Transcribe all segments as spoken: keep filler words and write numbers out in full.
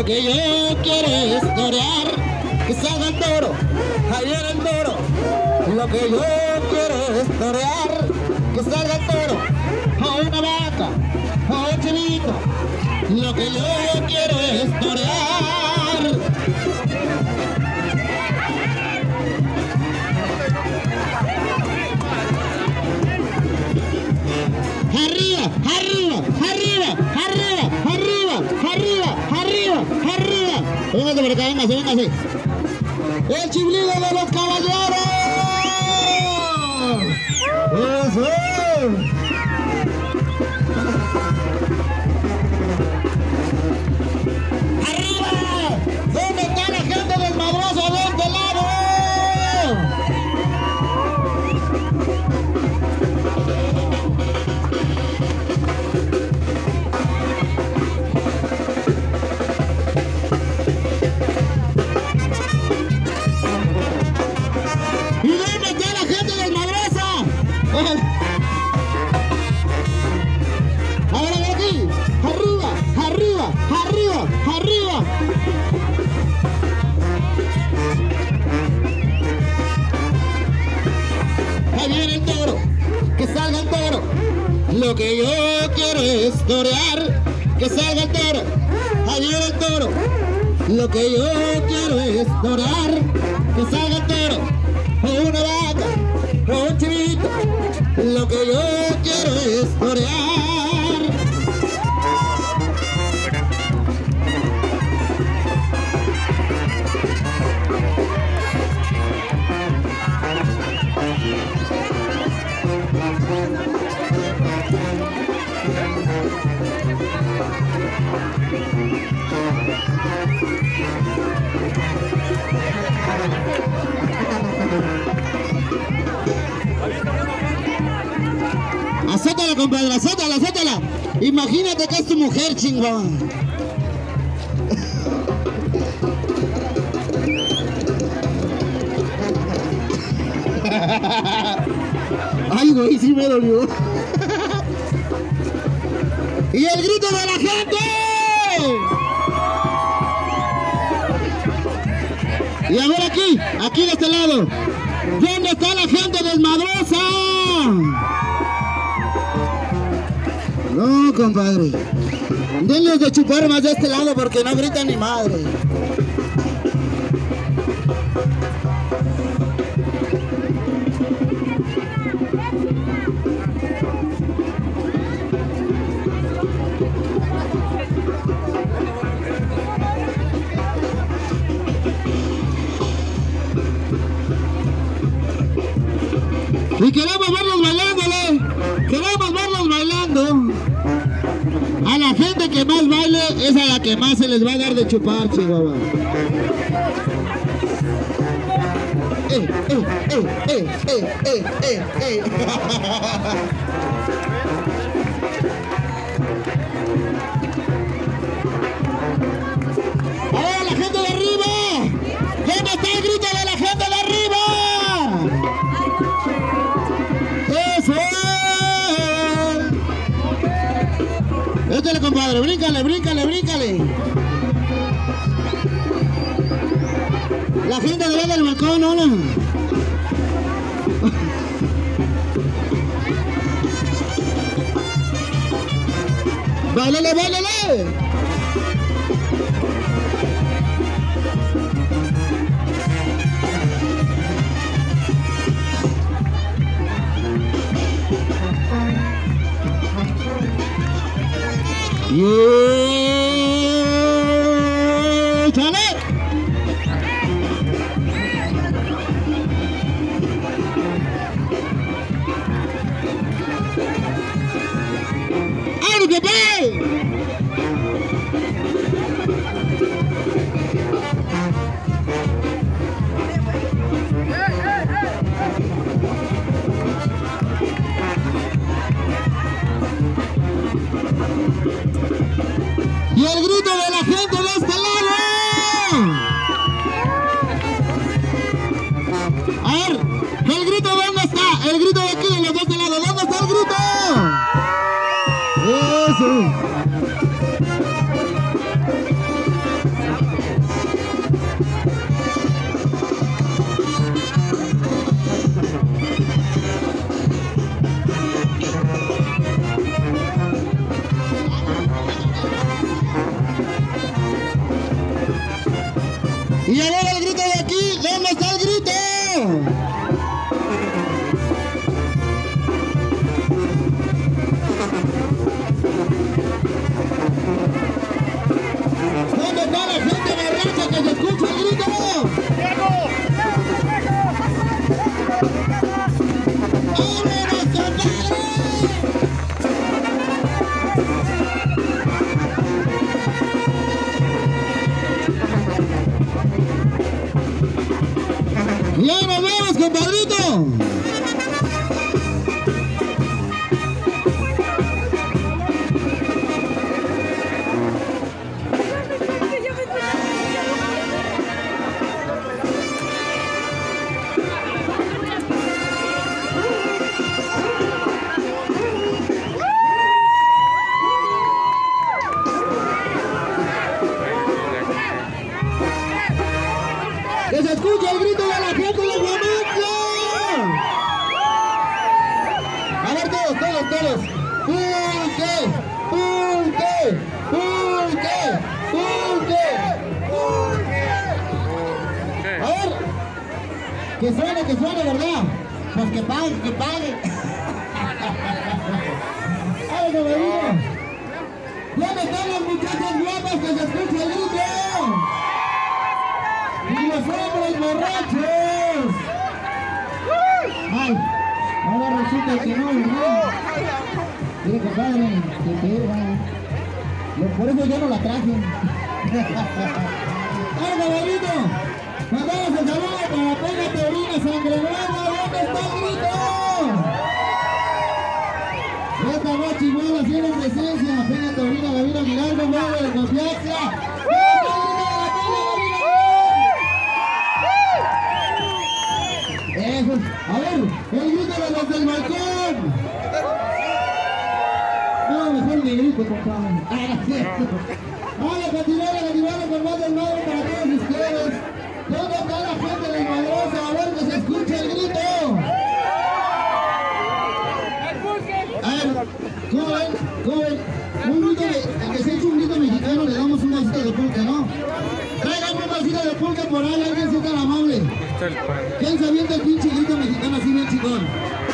Lo que yo quiero es torear, que salga el toro, ahí viene el toro. Lo que yo quiero es torear, que salga el toro, a una vaca, a un chivito. Lo que yo quiero es torear. Arriba, arriba, arriba, arriba, arriba, arriba, arriba, arriba. Véngase por acá, véngase, véngase. El chiflido de los caballeros. Eso es. ¡Arriba! ¿Dónde está la gente del Madroso de este lado? ¿Y dónde está la gente del Madroso? Ahora de aquí, arriba, arriba, arriba, arriba. Ahí viene el toro, que salga el toro. Lo que yo quiero es torear, que salga el toro. Ahí viene el toro. Lo que yo quiero es torear, que salga el toro. O una vaca, o un chivito. Lo que yo quiero es torear. Azótala, compadre, azótala, azótala. Imagínate que es tu mujer, chingón. Ay, güey, sí me dolió. Y el grito de la gente. Y a ver aquí, aquí de este lado. ¿Dónde está la gente desmadrosa? No, compadre. Denles de chupar más de este lado porque no gritan ni madre. Y queremos verlos bailándole, queremos verlos bailando. A la gente que más baile es a la que más se les va a dar de chupar, chihuahua. Eh, eh, eh, eh, eh, eh, eh, eh. ¡Ahora la gente de arriba! ¿Dónde está el grito de la gente de arriba? ¡Eso es! Échale, compadre, bríncale, bríncale, bríncale. La gente de allá del balcón, hola. ¡Báilale, báilale! ¡Y échale! ¡Ay, qué tal! Y el grito de la gente de este lado. A ver, el grito, ¿dónde está? El grito de aquí de los dos lados, ¿dónde está el grito? Eso. el grito de aquí? ¿Dónde está el grito? ¿Dónde está la gente borracha que se escucha el grito? ¡Vámonos, compadre! ¡Ya nos vemos, compadrito! ¡Que se escuche el grito de la gente de Guamantla! A ver todos, todos, todos. ¡Pulque! ¡Pulque! ¡Pulque! ¡Pulque! A ver. Que suene, que suene, ¿verdad? Pues que pague, que pague. ¡Ay, que me digo! ¿Dónde están las muchachas guapas que se escuche el grito? ¡Y los hombres borrachos! ¡Ay! Ahora resulta que no, ¿verdad? Mire, compadre, que te va. Por eso yo no la traje. ¡Ay, caballito! Mandamos el saludo para Pena Taurina, Sangre Nueva. ¿Dónde está el grito? Esta noche igual haciendo presencia. Pena Taurina, Gavino Giraldo, Mago de Confianza. Eso. A ver, el grito de los del balcón. No, mejor mi grito, compadre. Vamos a continuar, a continuar con más del madre para todos ustedes. ¿Dónde está la gente de Madrosa? A ver que se escuche el grito. A ver, ¿cómo ven? ¿Cómo ven? Un grito, de, el que se eche un grito mexicano le damos un vasito de pulque, ¿no? Traigan un vasito de pulque por ahí, alguien sea tan amable. ¿Quién se avienta el pinche grito mexicano así bien chingón?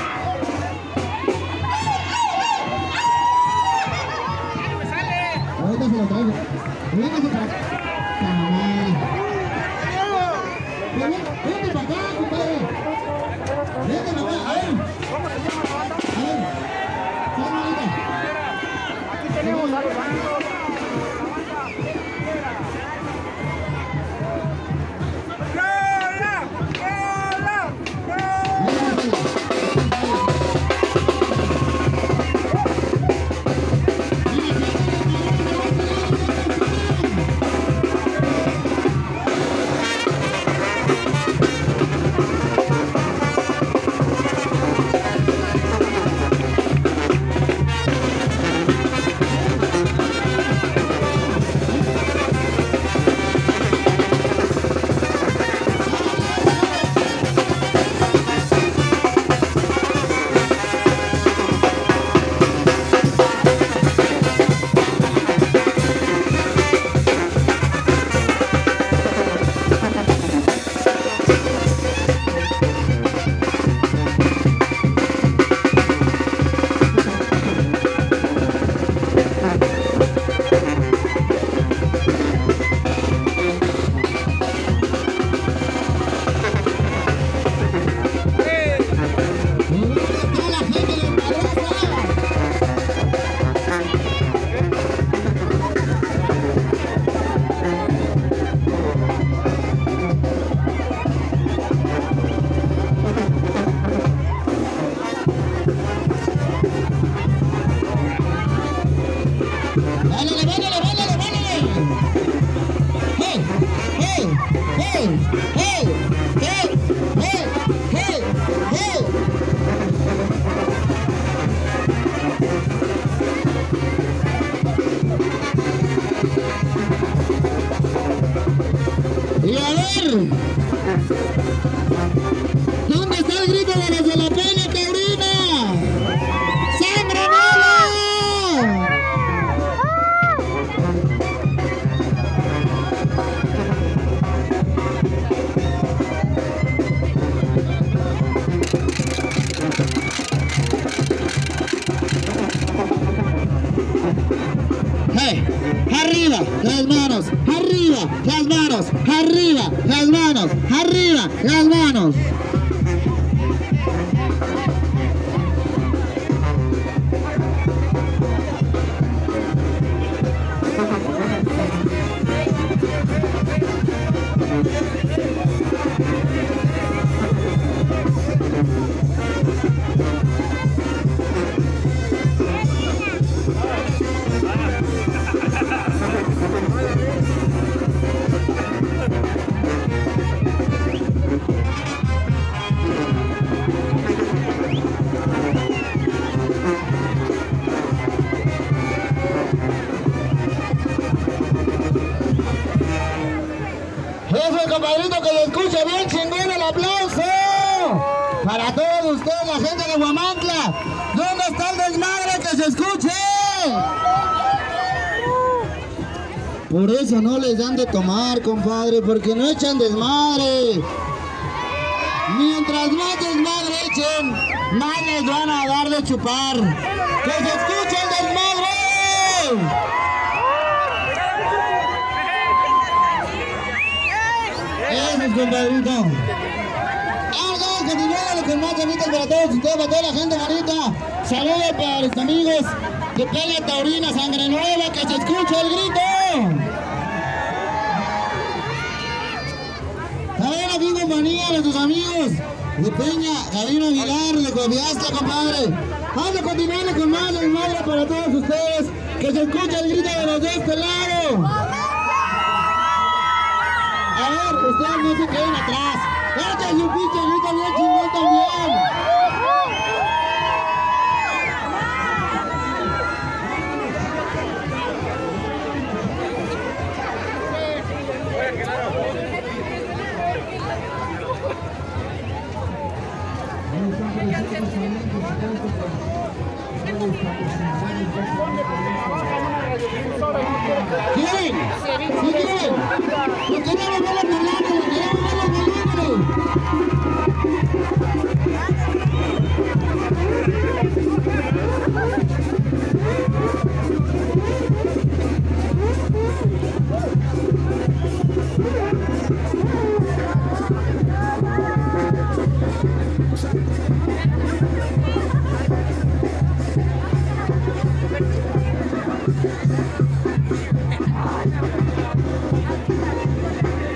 Ahorita se lo traigo. Véngase para acá. Vente para acá, compadre. Vente para acá. A ver. A ver. ¿Qué manita? Aquí tenemos algo. Y a ver, ¿dónde está el grito de los de la Pena Taurina? ¡Sangre Nueva! las manos, arriba, las manos, arriba, las manos. Eso, compadrito, que lo escuche bien chingón, el aplauso para todos ustedes, la gente de Huamantla. ¿Dónde está el desmadre? Que se escuche. Por eso no les dan de tomar, compadre, porque no echan desmadre. Mientras más desmadre echen, más les van a dar de chupar. ¡Que se escuche el desmadre! Eso es, compadrito. Vamos, vamos, continuando con más bonitas para todos ustedes, para toda la gente bonita. Saludos para los amigos de Pelea Taurina, Sangre Nueva, que se escuche el grito. También aquí compañía de sus amigos de Peña, Gabino Aguilar, de Confianza, compadre. Vamos a continuar con más desmadre para todos ustedes, que se escuche el grito de los de este lado. A ver, ustedes no se queden atrás. Este es un pinche grito bien chingón también. ¿Quieren? Sí,